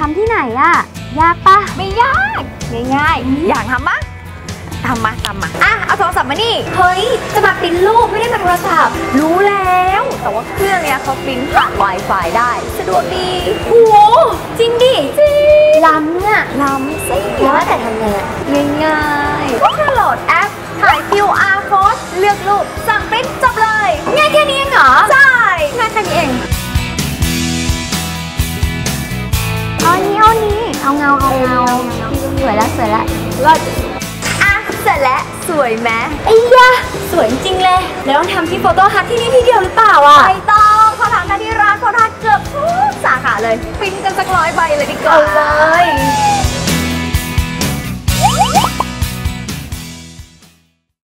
ำที่ไหนอะยากปะไม่ยากง่ายๆอยากทำมั้ยทำมาอ่ะเอาโทรศัพท์มานี่เฮ้ยจะมาปริ้นรูปไม่ได้มาโทรศัพท์รู้แล้วแต่ว่าเครื่องเนี้ยเขาปริ้นผ่าน Wi-Fi ได้สะดวกดีโอ้จริงดิจริงล้ำเนี่ยล้ำสิแล้วแต่ทำไงง่ายๆก็แค่โหลดแอปถ่าย QR code เลือกรูปสั่งปริ้นจบเลยง่ายแค่นี้เองเหรอใช่ง่ายแค่นี้เองเอานี้เอาเงาสวยแล้วเลิศอ่ะเสร็จแล้วสวยไหมไอ้ยะสวยจริงเลยแล้วต้องทำที่โฟโต้ฮัทที่นี่ที่เดียวหรือเปล่าอ่ะไม่ต้องเขาทำได้ที่ร้านโฟโต้ฮัทเกือบทุกสาขาเลยปริ้นกันสัก100 ใบเลยดีกว่าเลย